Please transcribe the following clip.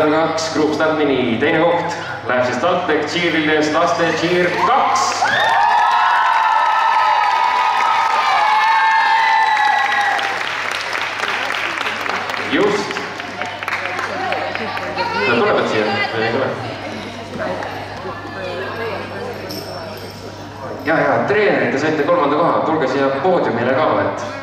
number 2, Group Statmini, teine koht läheb siis TalTech Cheerleaders laste Cheer 2. Just. Nad tulevad siia, või ei tule? Ja, treenerid, te saite 3. koha, tulge siia poodiumile ka, et